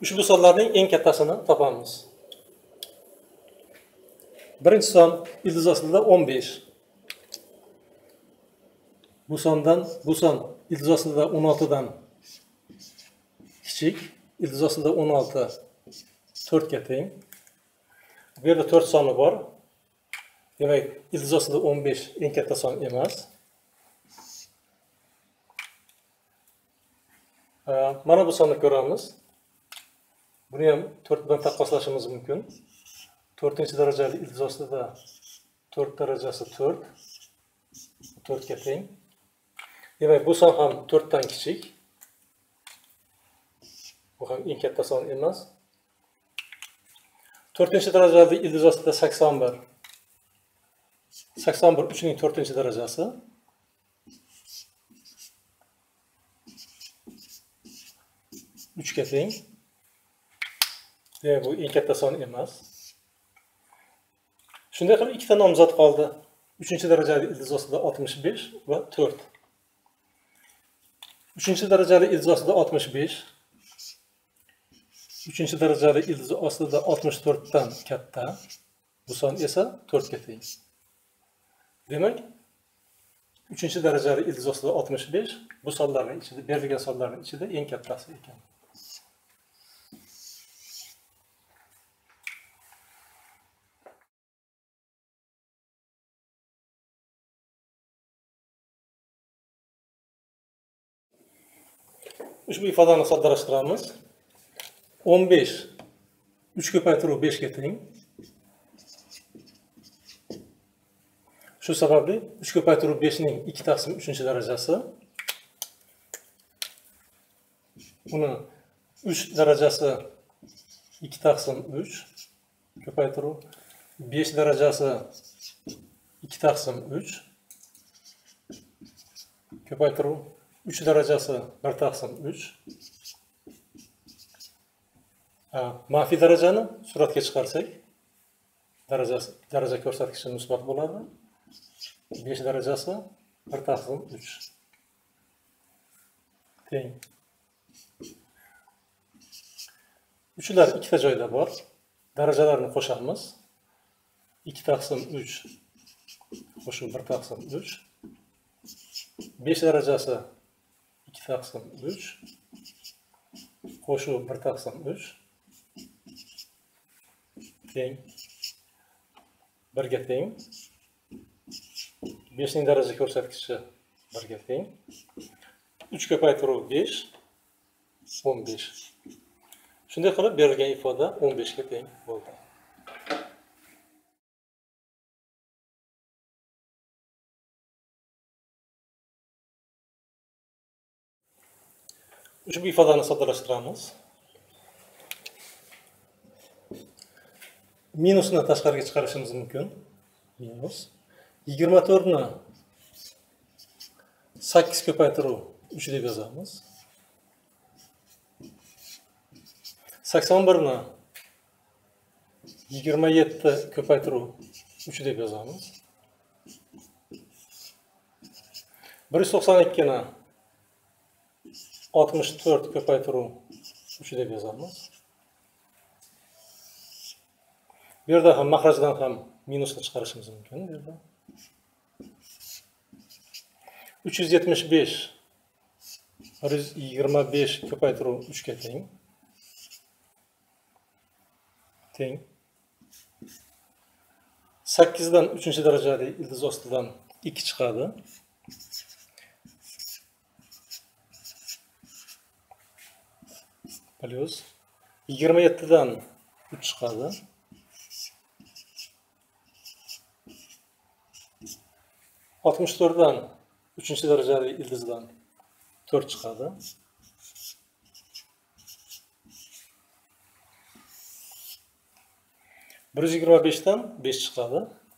Ushbu sonlarning eng kattasini topamiz. Birinchi son ildiz ostida 15. Bu son ildiz ostida 16 dan kichik, ildiz ostida 16 4 ga teng. Bu yerda 4 soni bor. Demak, ildiz ostida 15 eng katta son emas. Mana bu sonni ko'ramiz. Buni ham 4 bilan taqqoslashimiz mumkin. 4-darajali ildiz ostida 4 darajasi 4. 4 ga teng. Demak, bu son ham 4 dan kichik. Bu ham eng katta son emas. 4-darajali ildiz ostida 81. 81 3 ning 4-darajasi. Ga teng. Demak, bu eng katta son emas. Shunday qilib ikkita nomzod qoldi. 3-darajali ildiz ostida 65 va 4. 3-darajali ildiz ostida 65. 3-darajali ildiz ostida 64 dan katta. Bu son esa 4 ga teng. Demak, 3-darajali ildiz ostida 65 bu sonlarning ichida, berilgan sonlarning ichida eng kattasi ekan. Ushbu ifodani soddalashtiramiz. 15 3 ko'paytiruv 5 ga teng. Shu sababli 3 ko'paytiruv 5 ning 2 taqsim 3-darajasi. Uni 3 darajasi 2 taqsim 3 ko'paytiruv 5 darajasi 2 taqsim 3 ko'paytiruv 3 darajasi 1 taqsim 3. Manfiy darajani suratga chiqarsak, daraja ko'rsatkichi musbat bo'ladi. 5 darajasi 1 taqsim 3 teng. Uchlar ikkita joyda bor. Darajalarni qo'shamiz. 2 taqsim 3 qo'shib 1 taqsim 3. 5 darajasi 2 taqsim 3 qo'shib 1 taqsim 3 teng. 1 ga teng. 5 ning daraja ko'rsatkichi 1 ga teng. 3 ko'paytiruv 5 15. Shunday qilib berilgan ifoda 15 ga teng bo'ldi. Ushbu ifodani soddalashtiramiz. Minusni tashqariga chiqarishimiz mumkin. Minus 24 ni 8 ko'paytiruv 3 deb yozamiz. 81 ni 27 ko'paytiruv 3 deb yozamiz. 192 ni 64 ko'paytiruv 3 deb yozamiz. Bu yerda ham mahrajdan ham minusni chiqarishimiz mumkin. Bu yerda 375 125 ko'paytiruv 3 ga teng. Teng. 8 dan 3-darajali ildiz ostidan 2 chiqadi. Plus 27 dan 3 chiqadi. 64 dan 3-darajali ildizdan 4 chiqadi. 125 dan 5 chiqadi.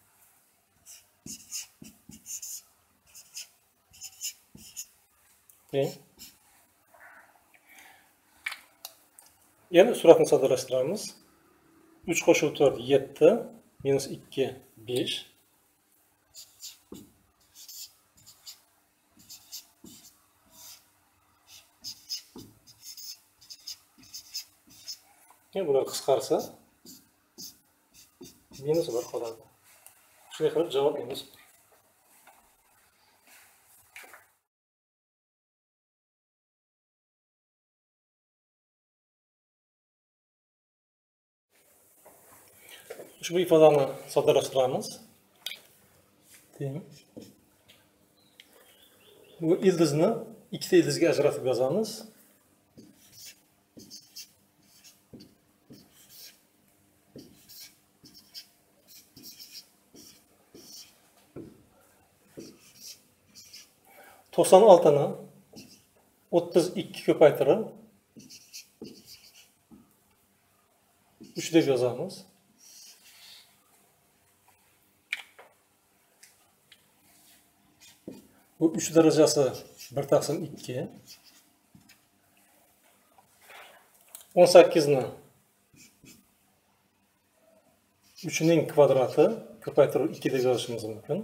Endi suratni soddalashtiramiz. 3 qo'shib 4 7 minus 2 5. Yani bular qisqarsa minus 1 qoladi. Shunday qilib javob minus 1. Ushbu ifodani soddalashtiramiz. Teng. Bu ildizni ikkita ildizga ajratib yozamiz. To'qson oltini 32 ko'paytirib 3 deb yozamiz. Bu 3 darajasi 1 taqsim 2. 18 ni 3 ning kvadrati ko'paytirib 2 deb yozishimiz mumkin.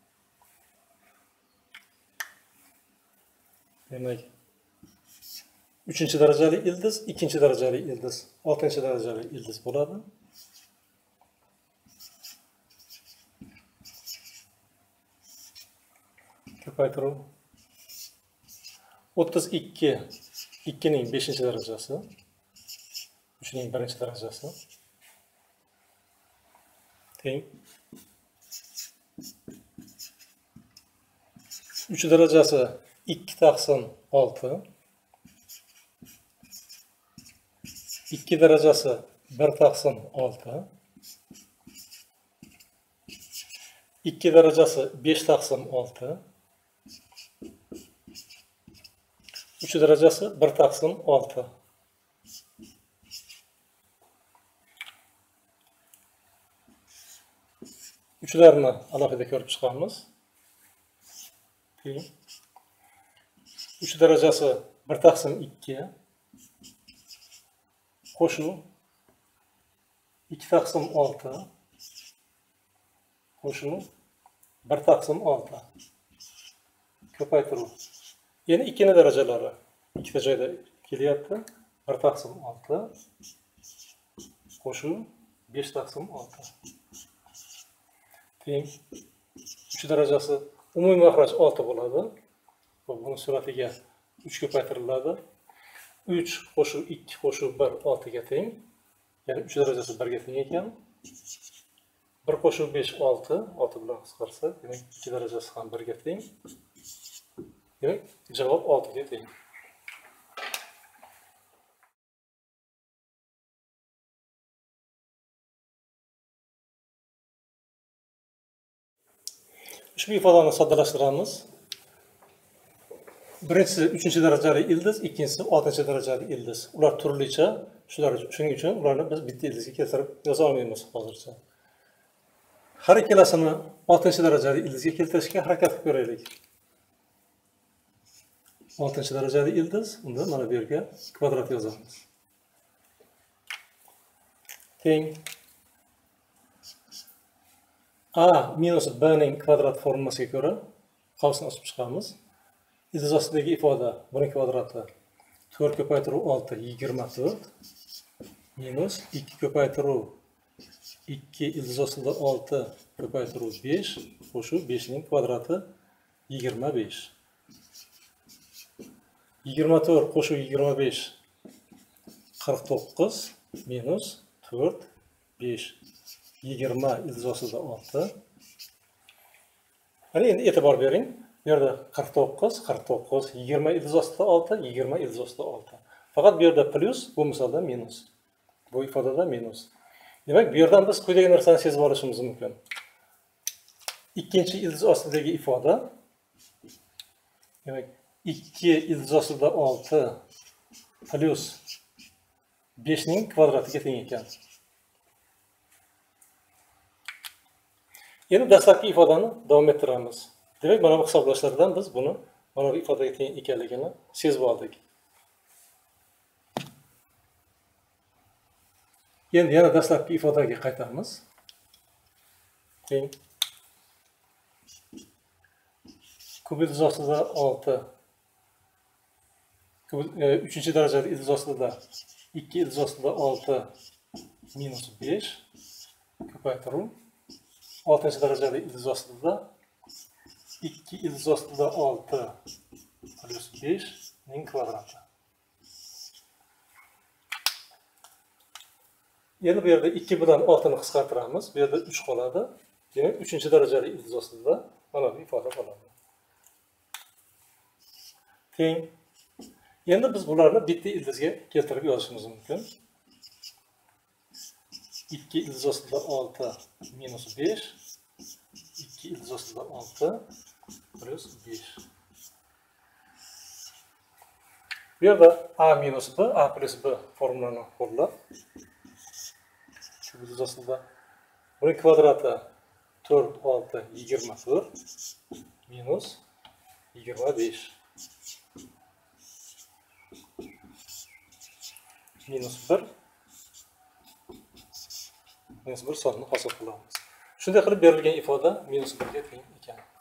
Demak, 3-chi darajali ildiz, 2-chi darajali ildiz, 6-chi darajali ildiz bo'ladi. Ko'paytiruv 32 2 ning 5-chi darajasi, 3 ning 1-chi darajasi teng 3 darajasi 2 taqsim 6, 2 darajasi 1 taqsim 6, 2 darajasi 5 taqsim 6, 3 darajasi 1 taqsim 6. Uchlarni alohida ko'rib chiqamiz. 3 darajasi 1 taqsim 2 qo'shuv 2 taqsim 6 qo'shuv 1 taqsim 6 ko'paytiruv. Ya'ni 2 ni darajalari ikkita joyda kelyapti. 1 taqsim 6 qo'shuv 5 taqsim 6 teng 3 darajasi umumiy maxraj 6 bo'ladi. Buni suratiga 3 ko'paytiriladi. 3 qo'shuv 2 qo'shuv 1 6 ga teng. Ya'ni 3 darajasi 1 ga teng ekan. 1 qo'shuv 5 6, 6 bilan qisqarsa, demak 2 darajasi ham 1 ga teng. Demak, javob 6 ga teng. Ushbu ifodani soddalashtiramiz. Birinchisi 3-chi darajali ildiz, ikkinchisi 6-chi darajali ildiz. Ular turlicha, shuning uchun ularni biz bitta ildizga keltirib yoza olmaymiz hozircha. Har ikkalasini 6-chi darajali ildizga keltirishga harakat qilib ko'raylik. 6-chi darajali ildiz, unda mana bu yerga kvadrat yozamiz. Teng a minus b ning kvadrat formulasiga ko'ra qavsni ochib chiqamiz. Ildiz ostidagi ifoda buning kvadrati 4 ko'paytiruv 6 24 minus 2 ko'paytiruv 2 ildiz ostida 6 ko'paytiruv 5 qo'shuv 5 ning kvadrati 25. 24 qo'shuv 25 49 minus 4 5 20 ildiz ostida 6. Mana endi e'tibor bering. Bu yerda 49, 49, 20 ildiz ostida 6, 20 ildiz ostida 6. Faqat bu yerda plyus, bu misolda minus. Bu ifodada minus. Demak, bu yerdan biz quyidagi narsani sezib olishimiz mumkin. Ikkinchi ildiz ostidagi ifoda, demak, 2 ildiz ostida 6 plyus 5 ning kvadratiga teng ekan. Endi dastlabki ifodani davom ettiramiz. Demak, mana bu hisoblashlardan biz buni mana bu ifodaga teng ekanligini sezib oldik. Endi yana dastlabki ifodaga qaytamiz. Teng kub ildiz ostida 6 3-chi darajali ildiz ostida 2 ildiz ostida 6 minus 5 ko'paytiruv. 6-darajali ildiz ostida 2 ildiz ostida 6 plus 5 ning kvadrati. Endi bu yerda 2 bilan 6 ni qisqartiramiz. Bu yerda 3 qoladi. Demak, 3-darajali ildiz ostida mana bu ifoda qoladi. Teng. Endi biz bularni bitta ildizga keltirib yozishimiz mumkin. 2 ildiz ostida 6 minus 5 2 ildiz ostida 6 plus 5. Bu yerda a minus b, a plus b formulani qo'llab shu ildiz ostida buning kvadrati 4 6 24 minus 25 minus 1 minus 1 sonini hosil qilamiz. Shunday qilib berilgan ifoda minus 1 ga teng ekan.